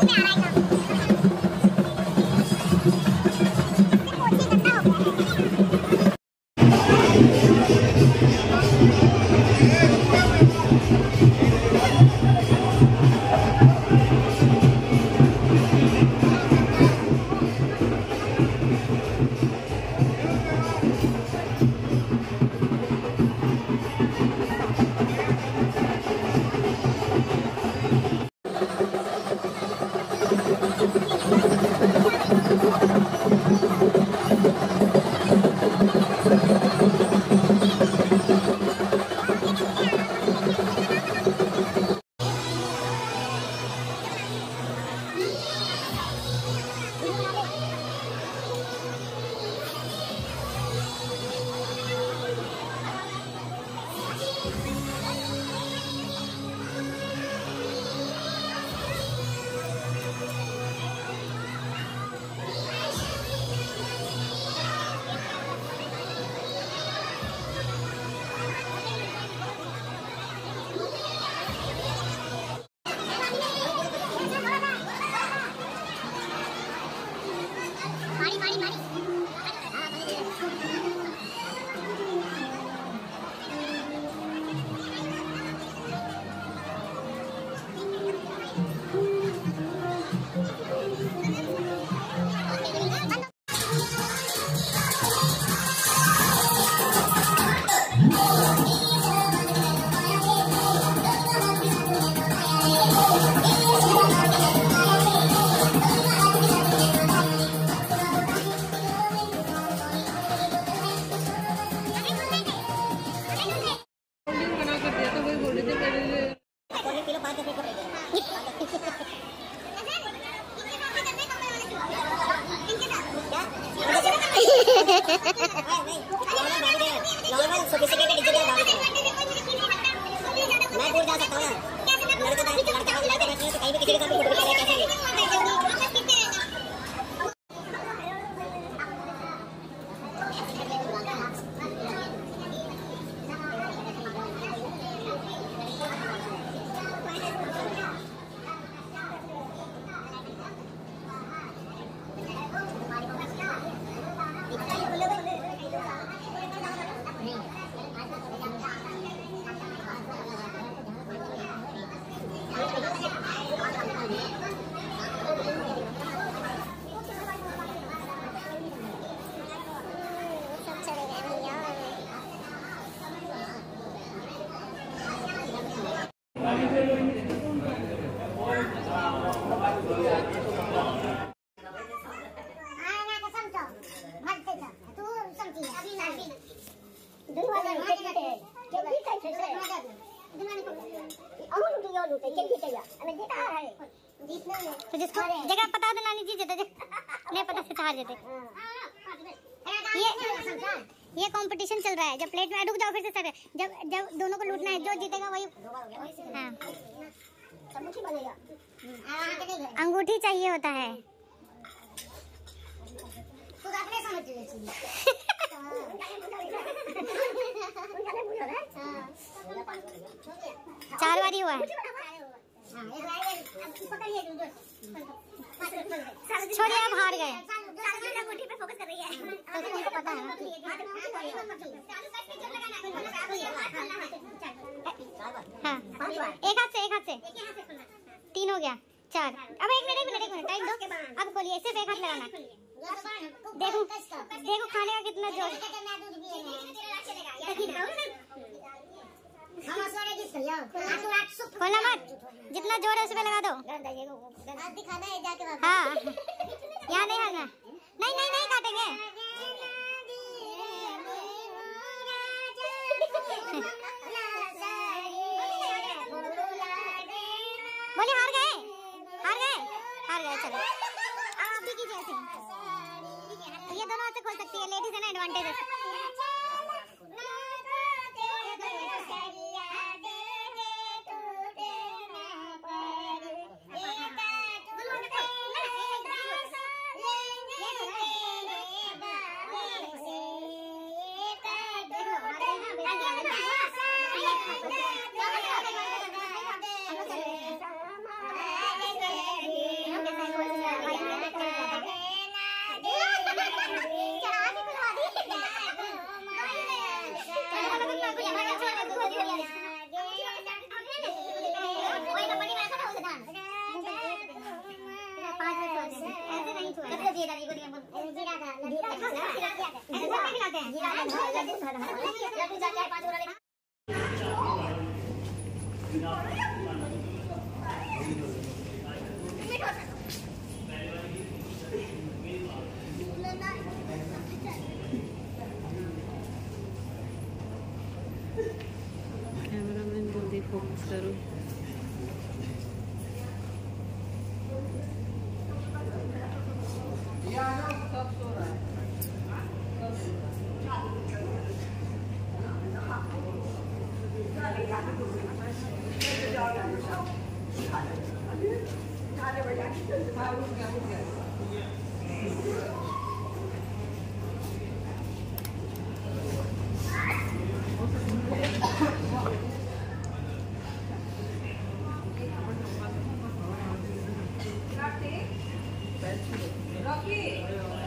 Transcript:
तो जिसको जगह पता तो नानी जी जीते नहीं पता से हार जाते। ये कंपटीशन चल रहा है। जब प्लेट में रुक जाओ फिर से सर, जब दोनों को लूटना है, जो जीतेगा वही। हाँ अंगूठी चाहिए होता है। चार बारी हुआ है। छोड़िए अब हार गए। पे फोकस कर रही है तो तुमको पता है ना। हाँ एक हाथ से 3 हो गया 4। अब एक मिनट टाइम दो। अब खोलिए, सिर्फ एक हाथ लगाना। देखो खाने का कितना जोर। खोला मत, जितना जोर है उस पे लगा दो। हाँ यहाँ नहीं हारना। नहीं काटेंगे। बोले हार गए चलो आप भी कीजिए ऐसे। ये दोनों हाथ से खोल सकती है, लेडीज है ना, एडवांटेज है। कैमरामैन जल्दी फोकस करो। Rocky.